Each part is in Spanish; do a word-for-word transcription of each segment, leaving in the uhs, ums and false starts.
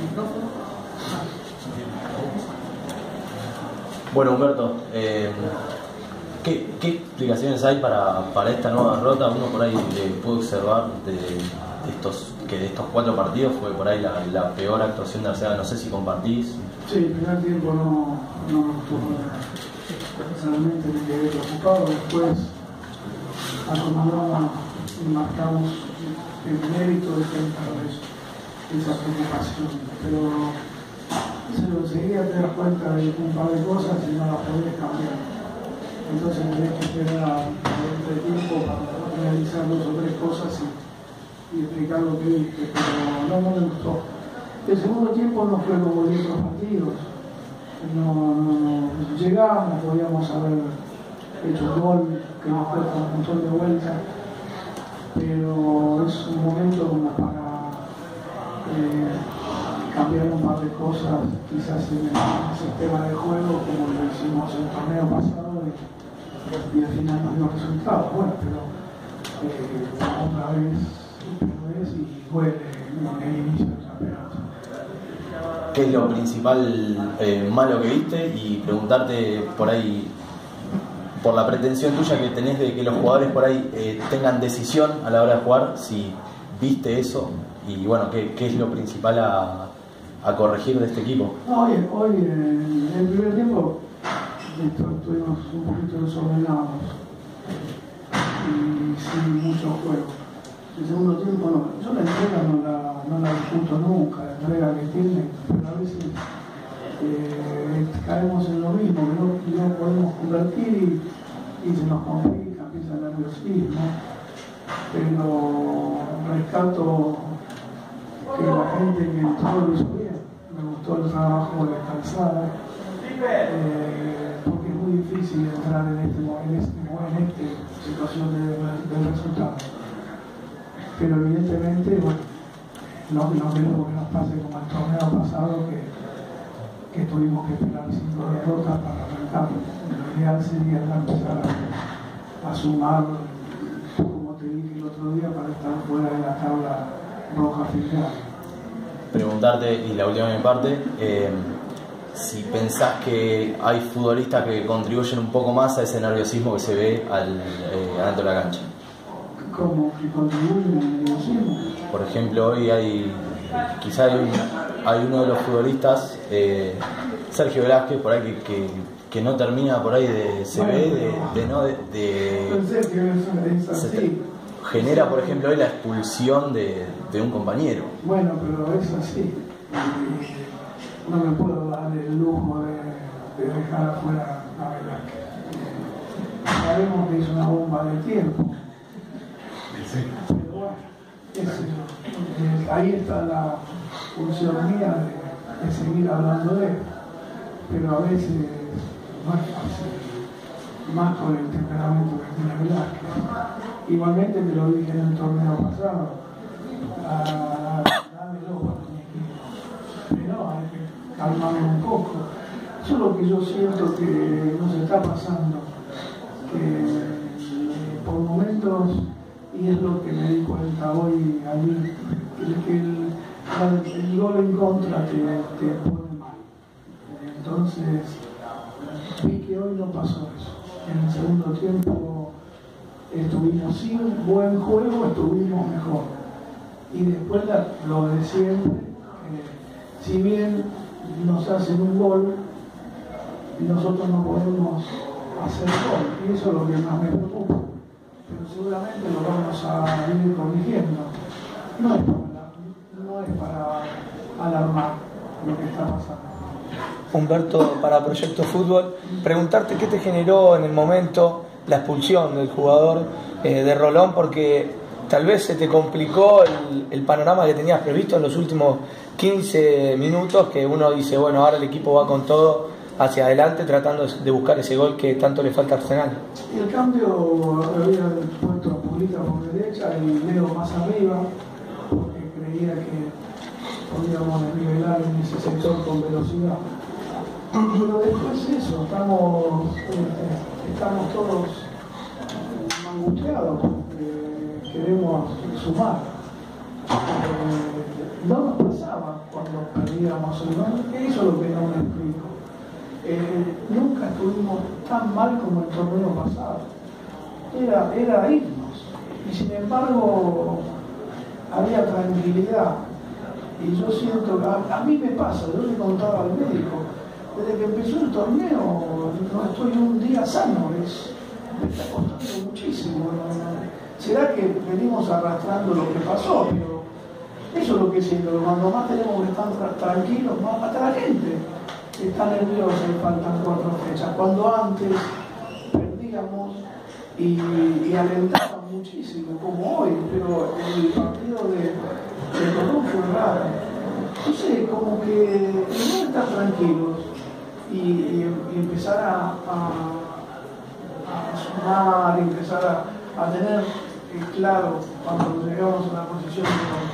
Bueno, Humberto, eh, ¿qué, ¿qué explicaciones hay para, para esta nueva derrota? Uno por ahí eh, puede observar de, de estos, que de estos cuatro partidos fue por ahí la, la peor actuación de Arsenal. No sé si compartís. Sí, el primer tiempo no, no me gustó. Personalmente me quedé preocupado. Después acomodamos y marcamos el mérito de esa preocupación. Pero enseguida te das cuenta de un par de cosas y no las podés cambiar. Entonces tenés que esperar el tiempo para realizar dos o tres cosas y, y explicar lo que viste, pero no, no me gustó. El segundo tiempo no fue como en otros partidos. No, no, no. Llegamos, podíamos haber hecho un gol que nos cuesta un montón de vueltas, pero es un momento como para eh, cambiar un par de cosas, quizás en el sistema de juego, como lo hicimos el torneo pasado, y, y al final nos dio resultados. Bueno, pero eh, otra vez, otra vez y duele en el inicio del campeonato. ¿Qué es lo principal eh, malo que viste? Y preguntarte por ahí, por la pretensión tuya que tenés de que los jugadores por ahí eh, tengan decisión a la hora de jugar, si viste eso y bueno, ¿qué, qué es lo principal a, a corregir de este equipo? No, hoy, hoy en el primer tiempo estuvimos un poquito desordenados y sin mucho juego. El segundo tiempo no, yo la entrega no la, no la discuto nunca, la entrega que tiene, pero a veces eh, caemos en lo mismo, que no, no podemos convertir y, y se nos complica, empieza el nerviosismo, pero rescato que la gente que entró lo hizo bien, me gustó el trabajo de Calzada, eh, porque es muy difícil entrar en este en este, en esta situación de, de resultado. Pero evidentemente, bueno, no, no queremos que nos pase como el torneo pasado, que, que tuvimos que esperar cinco derrotas para arrancar. Lo ideal sería empezar a, a sumar, como te dije el otro día, para estar fuera de la tabla roja final. Preguntarte, y la última de mi parte, eh, si pensás que hay futbolistas que contribuyen un poco más a ese nerviosismo que se ve al, eh, adentro de la cancha. ¿Cómo que contribuyen al nerviosismo? Por ejemplo, hoy hay, quizá hay, un, hay uno de los futbolistas, eh, Sergio Velázquez, por ahí que, que, que no termina por ahí de, se bueno, ve de, de no de, de pensé que es, es así. Genera, por ejemplo, hoy la expulsión de, de un compañero. Bueno, pero es así. No me puedo dar el lujo de, de dejar afuera a Velázquez. Sabemos que es una bomba de tiempo. Pero bueno, es, eh, ahí está la función mía de, de seguir hablando de él. Pero a veces no es fácil, más con el temperamento que tiene Velázquez. Igualmente te lo dije en el torneo pasado, a, dámelo para mi equipo. Pero hay que calmarme un poco. Solo que yo siento que nos está pasando, que eh, por momentos, y es lo que me di cuenta hoy allí, que el, el gol en contra te, te pone mal. Entonces, vi que hoy no pasó eso. En el segundo tiempo estuvimos sin buen juego, estuvimos mejor. Y después la, lo de siempre, eh, si bien nos hacen un gol, nosotros no podemos hacer gol, y eso es lo que más me preocupa. Pero seguramente lo vamos a ir corrigiendo. No es para, no es para alarmar lo que está pasando. Humberto, para Proyecto Fútbol, preguntarte qué te generó en el momento la expulsión del jugador eh, de Rolón, porque tal vez se te complicó el, el panorama que tenías previsto en los últimos quince minutos, que uno dice, bueno, ahora el equipo va con todo hacia adelante tratando de buscar ese gol que tanto le falta a Arsenal. Y el cambio había puesto a Pulita por derecha y Leo más arriba, porque creía que podíamos desnivelar en ese sector con velocidad. Pero después eso, estamos, eh, estamos todos angustiados porque queremos sumar. Eh, no nos pasaba cuando perdíamos el gol. Eso es lo que no me explico. Eh, nunca estuvimos tan mal como el torneo pasado. Era, era irnos. Y sin embargo, había tranquilidad. Y yo siento que a, a mí me pasa, yo le contaba al médico, desde que empezó el torneo no estoy un día sano, es, me está costando muchísimo. ¿Será que venimos arrastrando lo que pasó? Pero eso es lo que siento, cuando más tenemos que estar tranquilos, más hasta la gente está nerviosa y faltan cuatro fechas. Cuando antes perdíamos y, y alentaban muchísimo, como hoy, pero el partido de, de Colón fue raro. No sé, como que no estar tranquilos y, y, y empezar a, a, a sumar, y empezar a, a tener eh, claro cuando llegamos a la posición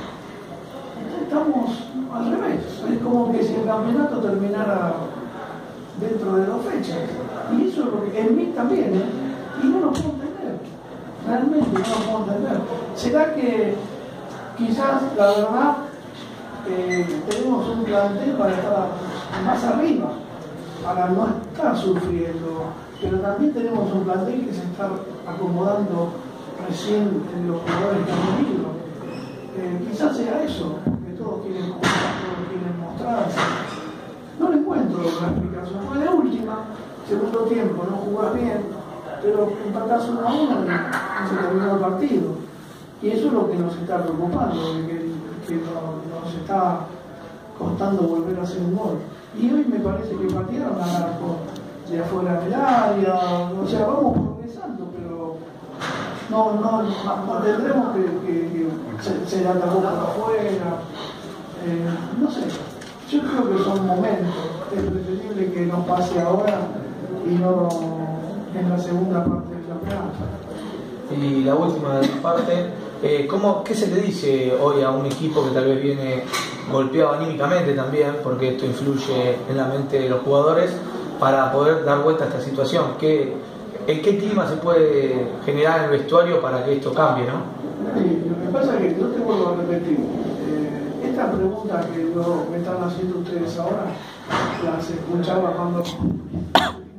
de estamos al revés. Es como que si el campeonato terminara dentro de dos fechas. Y eso es lo que en mí también, ¿eh? Y no lo puedo entender. Realmente no lo puedo entender. ¿Será que quizás, la verdad, eh, tenemos un plantel para estar más arriba, para no estar sufriendo? Pero también tenemos un plantel que se está acomodando recién en los jugadores que han venido. Eh, quizás sea eso, que todos quieren jugar, todos quieren mostrarse. No le encuentro la explicación. Fue la última, segundo tiempo, no jugás bien, pero empatás uno a uno y se terminó el partido. Y eso es lo que nos está preocupando, que, que nos, nos está costando volver a hacer un gol. Y hoy me parece que patearon al arco de afuera del área, o sea, vamos progresando, pero no, no, no tendremos que, que, que se, se la atacó por afuera, eh, no sé. Yo creo que son momentos, es preferible que nos pase ahora y no en la segunda parte del campeonato. Y la última de mi parte, eh, ¿cómo, ¿qué se le dice hoy a un equipo que tal vez viene golpeado anímicamente también, porque esto influye en la mente de los jugadores, para poder dar vuelta a esta situación? ¿Qué, ¿En qué clima se puede generar en el vestuario para que esto cambie, no? Sí, lo que pasa es que yo te vuelvo a repetir. Esta pregunta que lo, me están haciendo ustedes ahora, las escuchaba cuando